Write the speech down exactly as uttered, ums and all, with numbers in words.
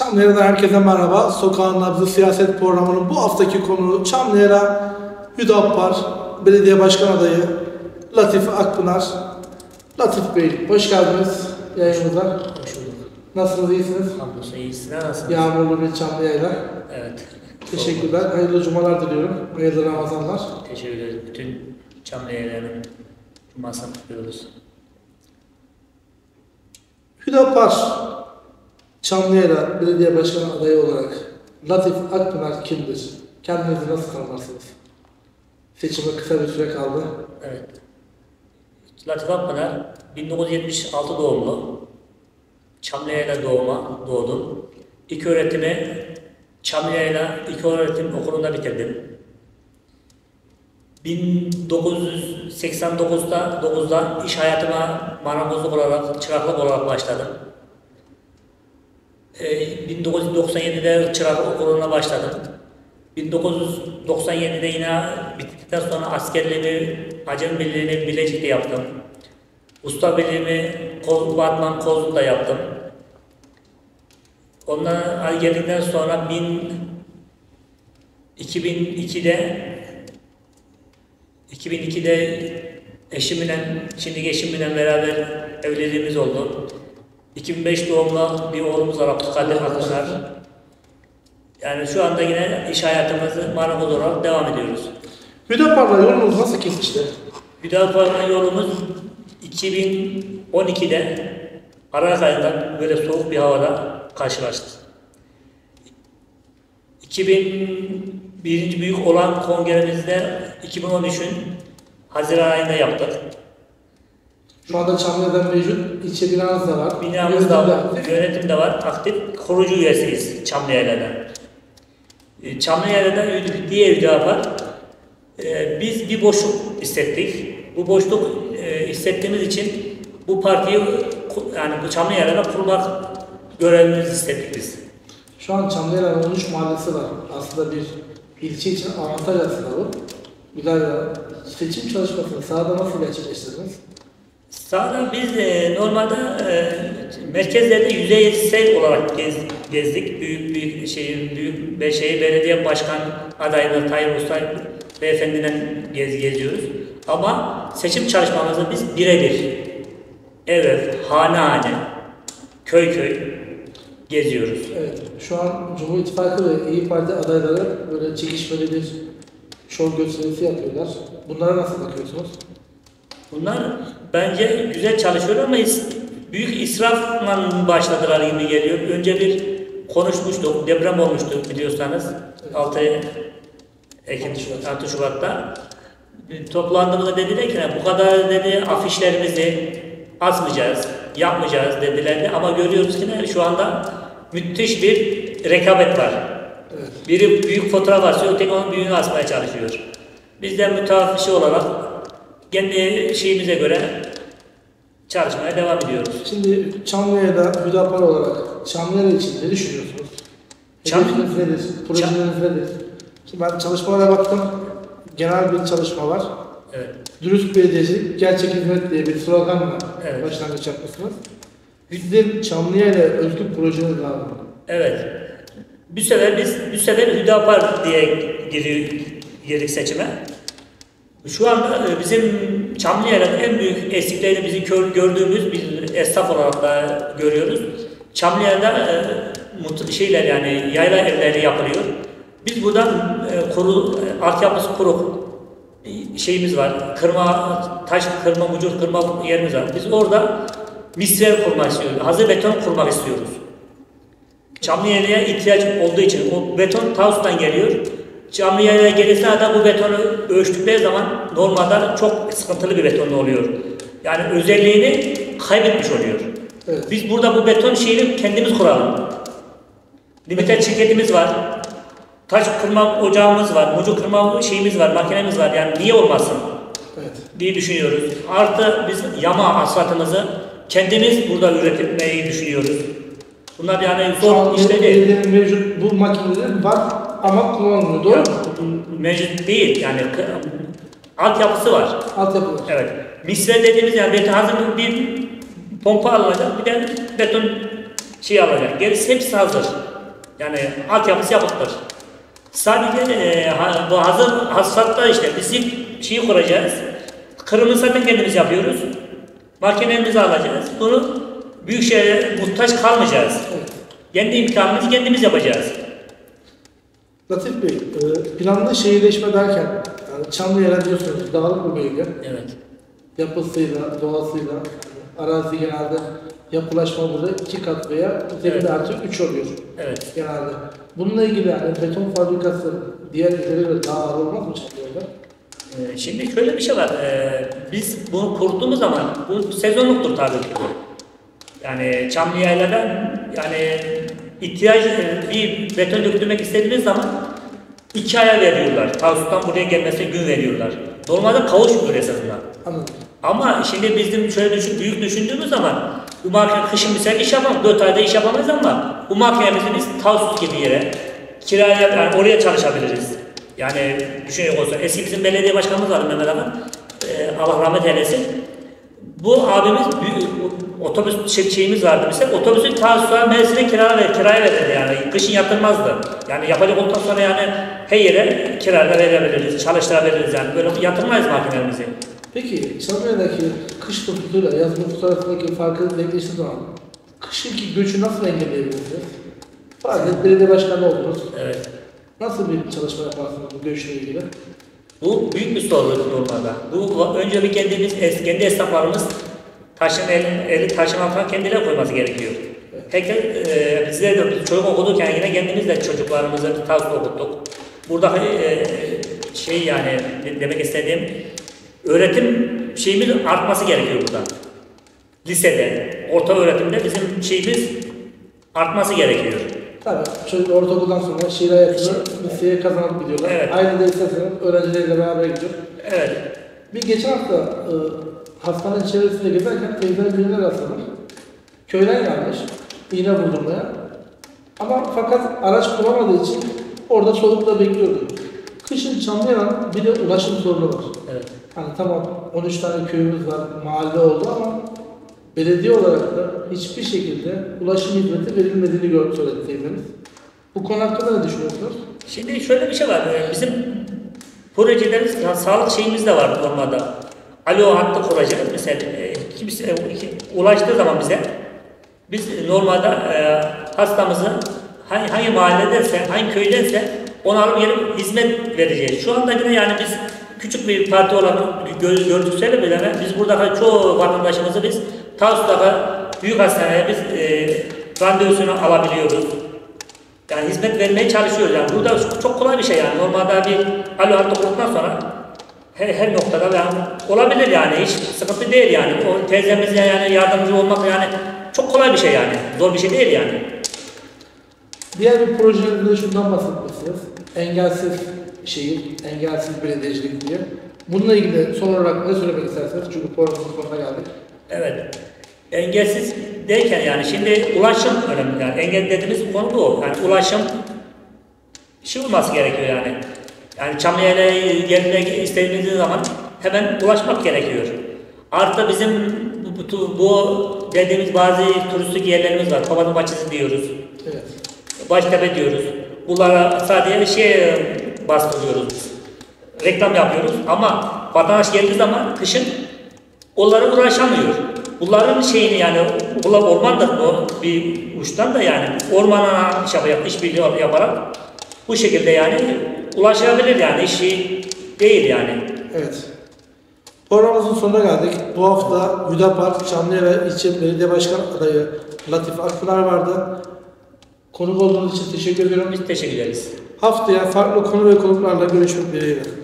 Çamlıera'dan herkese merhaba. Sokağın Nabzı siyaset programının bu haftaki konuğu Çamlıera Hüdapar Belediye Başkan Adayı Latif Akpınar. Latif Bey, hoş geldiniz yayınımıza. Hoş bulduk. Nasılsınız, iyisiniz? Hamdolsun, iyisiniz. Nasılsınız? Yağmurlu bir Çamlıera. Evet. Teşekkürler. Hayırlı cumalar diliyorum. Hayırlı Ramazanlar. Teşekkür ederiz. Bütün Çamlıera'nın cumasını kutluyoruz. Hüdapar Çamlıera Belediye Başkanı adayı olarak Latif Akpınar kimdir? Kendinizi nasıl tanımlarsınız? Seçime kısa bir süre kaldı. Evet. Latif Akpınar bin dokuz yüz yetmiş altı doğumlu. Çamlıera doğuma doğdum. İlk öğretimi Çamlıera İlköğretim Okulu'nda bitirdim. bin dokuz yüz seksen dokuzda dokuzda iş hayatıma marangozluk olarak, çıraklık olarak başladım. Ee, bin dokuz yüz doksan yedide çıraklık okuluna başladım. bin dokuz yüz doksan yedide yine bittikten sonra askerliğimi, Acem Birliği'ni Bilecik'te yaptım. Usta birliğimi Koz, Batman Kozluk'ta yaptım. Ondan geldikten sonra iki bin ikide iki bin ikide eşimle, şimdiki eşimle beraber evliliğimiz oldu. iki bin beş doğumlu bir oğlumuz var, Abdülkadir Akpınar. Yani şu anda yine iş hayatımızı marangoz olarak devam ediyoruz. Hüdapar'la yolunuz nasıl kesişti? Hüdapar'la yolumuz iki bin on ikide Aralık ayında böyle soğuk bir havada karşılaştık. iki bin birinci büyük olan kongremizde iki bin on üçün Haziran ayında yaptık. Şu anda Çamlıera'da mevcut ilçe binanız da var. Binamız da var, yönetim de var, aktif kurucu üyesiyiz Çamlıera'da. Çamlıera'da diye Hüdapar, biz bir boşluk hissettik. Bu boşluk hissettiğimiz için bu partiyi, yani bu Çamlıera'da kurmak görevimizi hissettik biz. Şu an Çamlıera'nın on üç mahallesi var. Aslında bir ilçe için avantaj aslında bu. Güzel seçim çalışmasını sahada nasıl gerçekleştirdiniz? Sahada biz e, normalde e, merkezlerde yüzeysel olarak gez, gezdik. Büyük büyük şehir, büyük be, şehir belediye başkan adayları Tayyip Usta beyefendiden gez, geziyoruz. Ama seçim çalışmamızı biz birebir, ev ev, hane hane, köy köy geziyoruz. Evet, şu an Cumhur İttifakı ve İYİ Parti adayları böyle çekişmeli bir şov gösterisi yapıyorlar. Bunlara nasıl bakıyorsunuz? Bunlar bence güzel çalışıyor ama büyük israfla başladılar gibi geliyor. Önce bir konuşmuştuk, deprem olmuştu biliyorsanız. Evet. altı Ekim, altı Şubat'ta. Toplandığımızda dediler ki bu kadar dedi afişlerimizi asmayacağız, yapmayacağız dediler ama görüyoruz ki ne? Şu anda müthiş bir rekabet var. Evet. Biri büyük fotoğraf asıyor, öteki onun büyüğünü asmaya çalışıyor. Biz de müteafişi olarak kendi şeyimize göre çalışmaya devam ediyoruz. Şimdi Çamlıera'da Hüdapar olarak Çamlıera için ne düşünüyorsunuz? Hedefiniz nedir? Projeleriniz nedir? Şimdi ben çalışmalara baktım. Genel bir çalışma var. Evet. Dürüst belediyecilik, gerçek hizmet diye bir sloganla evet. başlangıç yapmışsınız. Sizin Çamlıera özgür projeniz var mı? Evet. Bu sefer biz bu sefer Hüdapar diye girdik seçime. Şu anda bizim Çamlıera'nın en büyük eksiklerini bizim gördüğümüz bir esnaf olarak da görüyoruz. Çamlıera'da e, mutlu şeyler yani yayla evleri yapılıyor. Biz buradan e, kuru, e, altyapısı kuruk şeyimiz var. Kırma, taş kırma, mucur kırma yerimiz var. Biz orada misler kurmak istiyoruz. Hazır beton kurmak istiyoruz. Çamlıera'ya ihtiyaç olduğu için o beton Tavsus'tan geliyor. Çamlıera'ya gelirse adam bu betonu ölçtükleri zaman normalde çok sıkıntılı bir beton oluyor. Yani özelliğini kaybetmiş oluyor. Evet. Biz burada bu beton şeyini kendimiz kuralım. Limiter şirketimiz var. Taş kırma ocağımız var. Mucur kırma şeyimiz var, makinemiz var. Yani niye olmasın? Evet. diye düşünüyoruz. Artı biz yama asfaltımızı kendimiz burada üretmeyi düşünüyoruz. Bunlar yani zor işler değil. Mevcut bu makineler var ama kullanılmıyor. Doğru mu? Mevcut değil. Yani altyapısı var. Altyapı var. Evet. Misler dediğimiz yani beton hazır bir pompa alınacak, bir de beton şey alacak. Gerisi hepsi hazır. Yani altyapısı yapıktır. Sadece e, ha, bu hazır hasatta işte biz ilk şeyi kuracağız. Kırımını zaten kendimiz yapıyoruz. Makinelerimizi alacağız. Bunu büyük şehre muhtaç kalmayacağız. Evet. Kendi imkanımızı kendimiz yapacağız. Latif Bey, e, planlı şehirleşme derken yani Çamlıyer'e diyorsunuz dağlık bir bölge. Evet. Yapısıyla, doğasıyla, arazi genelde yapılaşma burada iki kat veya üzerinde Evet. artık üç oluyor Evet. genelde. Bununla ilgili yani beton fabrikası diğer ülkelere daha ağır olmaz mı Çamlıyer'de? Ee, Şimdi şöyle bir şey var. Ee, biz bunu kurduğumuz zaman bu sezonluktur tabii ki bu. Yani Çamlıyayla'da yani ihtiyaç bir beton döktürmek istediğimiz zaman iki aya veriyorlar. Tavsus'tan buraya gelmesine gün veriyorlar. Normalde kavuşmuyor esasında. Anladım. Ama şimdi bizim şöyle düşün, büyük düşündüğümüz zaman bu makine kışın mesela iş yapamayız, dört ayda iş yapamayız ama bu makinemizi biz Tavsus gibi yere kiraya yani oraya çalışabiliriz. Yani düşünecek olsun. Eski bizim belediye başkanımız vardı Mehmet Aman. Ee, Allah rahmet eylesin. Bu abimiz büyük, otobüs şey, şeyimiz vardı mesela. Otobüsü Tavsus'a Mersin'e kiraya ver, kiraya verirdi yani. Kışın yatırmazdı. Yani yapacak olduktan sonra yani her yere kiraya verebiliriz, çalıştırabiliriz yani. Böyle yatırmayız makinelerimizi. Peki Çamlıyer'deki kış nüfusuyla yaz nüfusu arasındaki farkı denkleştiği zaman kışınki göçü nasıl engelleyebilirsiniz? Faaliyet belediye başkanı oldunuz. Evet. Nasıl bir çalışma yaparsınız bu göçle ilgili? Bu büyük bir sorun normalde. Bu önce bir kendimiz, kendi esnaflarımız taşın eli, eli taşın altına kendileri koyması gerekiyor. Herkes, e, bizler de biz çocuk okudurken yine kendimiz de çocuklarımızı tavsiye okuttuk. Burada e, şey yani demek istediğim öğretim şeyimiz artması gerekiyor burada. Lisede, orta öğretimde bizim şeyimiz artması gerekiyor. Tabii çocuk ortaokuldan sonra şehir hayatını liseye kazanıp gidiyorlar. Evet. Aynı da isterseniz öğrencileriyle beraber gidiyor. Evet. Bir geçen hafta e, hastanenin çevresinde gezerken teyzenin birine rastladım. Köyden gelmiş, iğne vurdurmaya. Ama fakat araç bulamadığı için orada solukla bekliyordu. Kışın Çamlıyer'in bir de ulaşım sorunu var. Evet. Hani tamam on üç tane köyümüz var, mahalle oldu ama belediye olarak da hiçbir şekilde ulaşım hizmeti verilmediğini gördük söyledi teyzemiz. Bu konu hakkında ne düşünüyorsunuz? Şimdi şöyle bir şey var. Bizim projelerimiz, yani sağlık şeyimiz de var normalde. Alo hattı kuracağız. Mesela e, kimse e, ulaştığı zaman bize biz normalde e, hastamızı hangi, hangi mahalledeyse, hangi köydense onu alıp gelip hizmet vereceğiz. Şu anda yine yani biz küçük bir parti olarak gö gördükleri bile biz burada çoğu vatandaşımızı biz Tavsus'ta büyük hastaneye biz e, randevusunu alabiliyoruz. Yani hizmet vermeye çalışıyoruz yani. Burada çok kolay bir şey yani. Normalde bir alo hattı kurduktan sonra her, her noktada yani olabilir yani. Hiç sıkıntı değil yani. O teyzemize yani yardımcı olmak yani çok kolay bir şey yani. Zor bir şey değil yani. Diğer bir projenizde şundan bahsetmişsiniz. Engelsiz şehir, engelsiz belediyecilik diye. Bununla ilgili son olarak ne söylemek istersiniz? Çünkü programımızın sonuna geldik. Evet. Engelsiz derken yani şimdi ulaşım önemli yani. Engel dediğimiz konu bu. Yani ulaşım şey olması gerekiyor yani. Yani Çamlıyer'e gelmek istediğimiz zaman hemen ulaşmak gerekiyor. Artı bizim bu, bu, bu dediğimiz bazı turistik yerlerimiz var. Papazın Bahçesi diyoruz. Evet. Baştepe diyoruz. Bunlara sadece şey bastırıyoruz. Reklam yapıyoruz ama vatandaş geldiği zaman kışın onlara ulaşamıyor. Bunların şeyini yani ormandır bu bir uçtan da yani ormana şey yap, işbirliği yaparak bu şekilde yani ulaşabilir yani işi değil yani. Evet. Programımızın sonuna geldik. Bu hafta Hüdapar Çamlıyere İlçe Belediye Başkan adayı Latif Akpınar vardı. Konuk olduğunuz için teşekkür ediyorum. Biz teşekkür ederiz. Haftaya farklı konu ve konuklarla görüşmek dileğiyle.